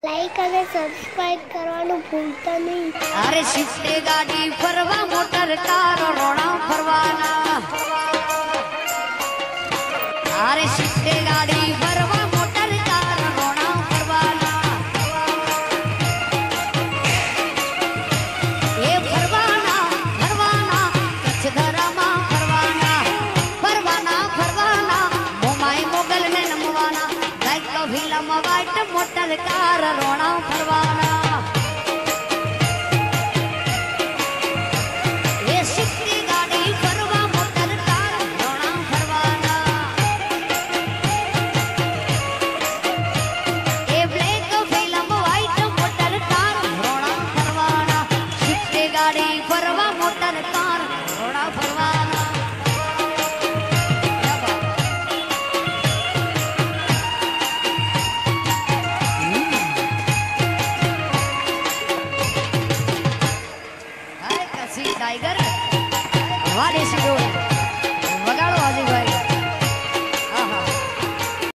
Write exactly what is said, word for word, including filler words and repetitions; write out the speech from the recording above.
Like અને subscribe કરવાનું ભૂલતા નહીં। अरे शिफ्टे गाड़ी फरवा मोटर कार रोड़ा फरवाना। अरे शिफ्टे गाड़ी फरवा मोटर कार रोड़ा फरवाना। ये फरवाना फरवाना कच्छ धरामा फरवाना फरवाना फरवाना मोमाई मोगल ने नमवाना। लाइक तो फिल्म वाइट मोटर कार रोड़ा फरवाना। टाइगर वाले